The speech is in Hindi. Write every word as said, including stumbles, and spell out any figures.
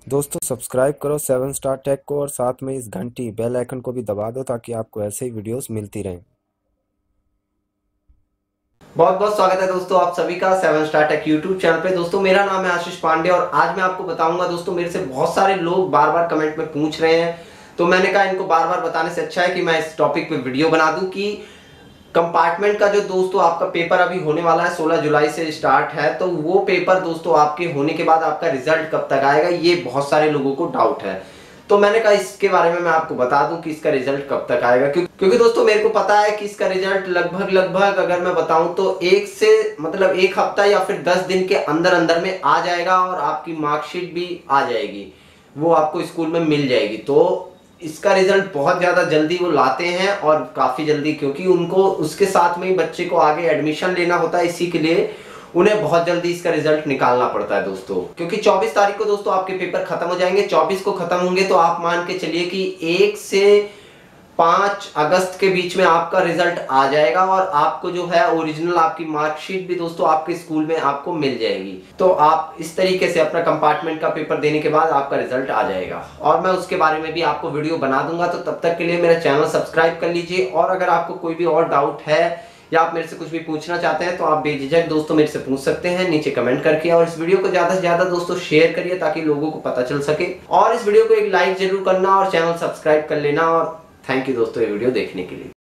दोस्तों सब्सक्राइब करो सेवन स्टार टेक को और साथ में इस घंटी बेल आइकन को भी दबा दो ताकि आपको ऐसे ही वीडियोस मिलती रहें। बहुत बहुत स्वागत है दोस्तों आप सभी का seven star tech YouTube channel पे। दोस्तों मेरा नाम है आशीष पांडे और आज मैं आपको बताऊंगा। दोस्तों मेरे से बहुत सारे लोग बार बार कमेंट में पूछ रहे हैं, तो मैंने कहा इनको बार बार बताने से अच्छा है कि मैं इस टॉपिक पे वीडियो बना दूं कि कंपार्टमेंट का जो दोस्तों आपका पेपर अभी होने वाला है, सोलह जुलाई से स्टार्ट है, तो वो पेपर दोस्तों आपके होने के बाद आपका रिजल्ट कब तक आएगा, ये बहुत सारे लोगों को डाउट है। तो मैंने कहा इसके बारे में मैं आपको बता दूं कि इसका रिजल्ट कब तक आएगा, क्यों? क्योंकि दोस्तों मेरे को पता है कि इसका रिजल्ट लगभग लगभग अगर मैं बताऊं तो एक से मतलब एक हफ्ता या फिर दस दिन के अंदर अंदर में आ जाएगा और आपकी मार्कशीट भी आ जाएगी, वो आपको स्कूल में मिल जाएगी। तो इसका रिजल्ट बहुत ज्यादा जल्दी वो लाते हैं और काफी जल्दी, क्योंकि उनको उसके साथ में ही बच्चे को आगे एडमिशन लेना होता है, इसी के लिए उन्हें बहुत जल्दी इसका रिजल्ट निकालना पड़ता है दोस्तों। क्योंकि चौबीस तारीख को दोस्तों आपके पेपर खत्म हो जाएंगे, चौबीस को खत्म होंगे तो आप मान के चलिए कि एक से पाँच अगस्त के बीच में आपका रिजल्ट आ जाएगा और आपको जो है ओरिजिनल आपकी मार्कशीट भी दोस्तों आपके स्कूल में आपको मिल जाएगी। तो आप इस तरीके से अपना कंपार्टमेंट का पेपर देने के बाद आपका रिजल्ट आ जाएगा और मैं उसके बारे में भी आपको वीडियो बना दूंगा। तो तब तक के लिए मेरा चैनल सब्सक्राइब कर लीजिए और अगर आपको कोई भी और डाउट है या आप मेरे से कुछ भी पूछना चाहते हैं तो आप बेझिझक दोस्तों मेरे से पूछ सकते हैं नीचे कमेंट करके। और इस वीडियो को ज्यादा से ज्यादा दोस्तों शेयर करिए ताकि लोगों को पता चल सके, और इस वीडियो को एक लाइक जरूर करना और चैनल सब्सक्राइब कर लेना। और थैंक यू दोस्तों ये वीडियो देखने के लिए।